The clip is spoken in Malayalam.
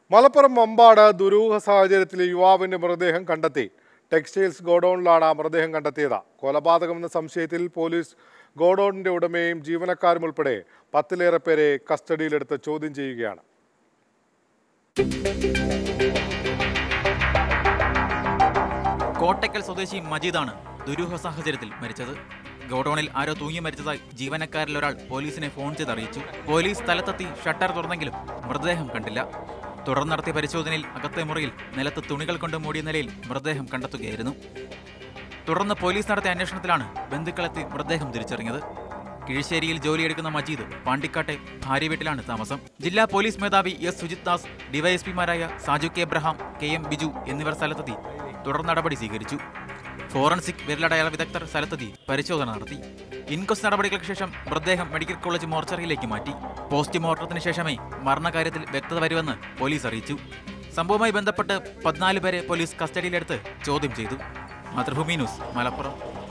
മലപ്പുറം മമ്പാട് ദുരൂഹ സാഹചര്യത്തിൽ യുവാവിന്റെ മൃതദേഹം കണ്ടെത്തി. ടെക്സ്റ്റൈൽസ് ഗോഡൌണിലാണ് മൃതദേഹം കണ്ടെത്തിയത്. കൊലപാതകമെന്ന സംശയത്തിൽ പോലീസ് ഗോഡൌണിന്റെ ഉടമയും ജീവനക്കാരും ഉൾപ്പെടെ 10-ലേറെ പേരെ കസ്റ്റഡിയിലെടുത്ത് ചോദ്യം ചെയ്യുകയാണ്. കോട്ടക്കൽ സ്വദേശി മജീദാണ് ദുരൂഹ സാഹചര്യത്തിൽ മരിച്ചത്. ഗോഡൌണിൽ ആരോ തൂങ്ങി മരിച്ചതായി ജീവനക്കാരിൽ ഒരാൾ പോലീസിനെ ഫോൺ ചെയ്ത് അറിയിച്ചു. പോലീസ് സ്ഥലത്തെത്തി ഷട്ടർ തുറന്നെങ്കിലും മൃതദേഹം കണ്ടില്ല. തുടർന്ന് നടത്തിയ പരിശോധനയിൽ അകത്തെ മുറിയിൽ നിലത്ത് തുണികൾ കൊണ്ട് മൂടിയ നിലയിൽ മൃതദേഹം കണ്ടെത്തുകയായിരുന്നു. തുടർന്ന് പോലീസ് നടത്തിയ അന്വേഷണത്തിലാണ് ബന്ധുക്കളെത്തി മൃതദേഹം തിരിച്ചറിഞ്ഞത്. കിഴിശ്ശേരിയിൽ ജോലിയെടുക്കുന്ന മജീദ് പാണ്ടിക്കാട്ടെ ഭാര്യ വീട്ടിലാണ് താമസം. ജില്ലാ പോലീസ് മേധാവി എസ് സുജിത് ദാസ്, ഡിവൈഎസ്പിമാരായ Saju K Abraham, KM Biju എന്നിവർ സ്ഥലത്തെത്തി തുടർ നടപടി സ്വീകരിച്ചു. ഫോറൻസിക് വിരലടയാള വിദഗ്ധർ സ്ഥലത്തെത്തി പരിശോധന നടത്തി. ഇൻക്വസ്റ്റ് നടപടികൾക്ക് ശേഷം മൃതദേഹം മെഡിക്കൽ കോളേജ് മോർച്ചറിയിലേക്ക് മാറ്റി. പോസ്റ്റ്മോർട്ടത്തിന് ശേഷമേ മരണകാര്യത്തിൽ വ്യക്തത വരുമെന്ന് പോലീസ് അറിയിച്ചു. സംഭവവുമായി ബന്ധപ്പെട്ട് 14 പേരെ പോലീസ് കസ്റ്റഡിയിലെടുത്ത് ചോദ്യം ചെയ്തു. മാതൃഭൂമി ന്യൂസ്, മലപ്പുറം.